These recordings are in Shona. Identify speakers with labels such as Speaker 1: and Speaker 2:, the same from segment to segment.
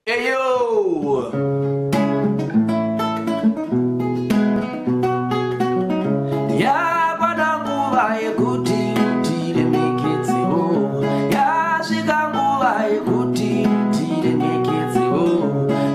Speaker 1: Eyo yapana nguva yekuti tiremekedzewo, yasvika nguva yekuti tiremekedzewo.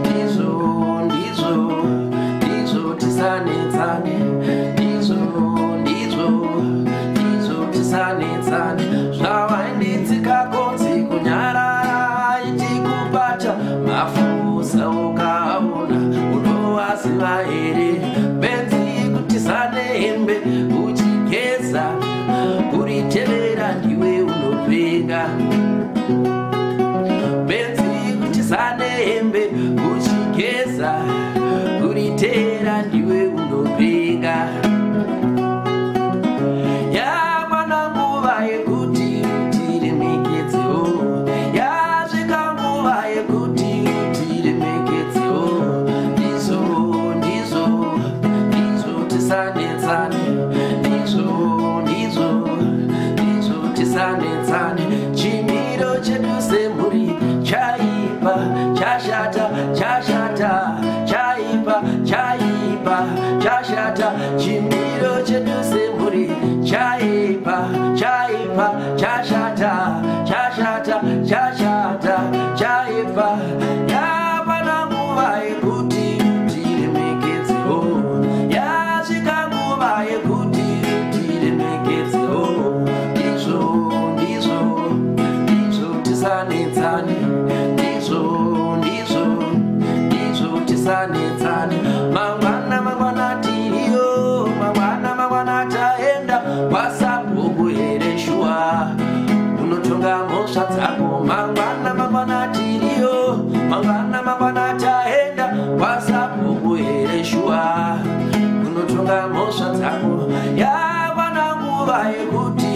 Speaker 1: Ndizvo tisanetsane, ndizvo tisanetsane. Zvavaindidzika konzi kunyarara ichikubata mafusa ukaona unowaziva here. Benzi kutisane hembe uchigeza, kuritevera ndiwe unopenga. Benzi kutisane hembe uchigeza, kuritevera ndiwe unopenga. Yapana nguva yekuti tiremekedzewo, yasvika nguva yekuti tiremekedzewo. Ndizvo tisanetsane, ndizvo tisanetsane. Chimiro chedu semhuri chaipa, chashata, chaipa, chashata. Chimiro chedu semhuri chaipa, chashata, chaipa. Yapana nguva yekuti tiremekedzewo, yasvika nguva yekuti tiremekedzewo. Ndizvo tisanetsane, ndizvo tisanetsane. Mangwana tiriyo, mangwana taenda kwaSabhuku here shuwa, unotonga mhosva dzako. Mangwana tiriyo, mangwana taenda kwaSabhuku here shuwa, unotonga mhosva dzako. Yapana nguva yekuti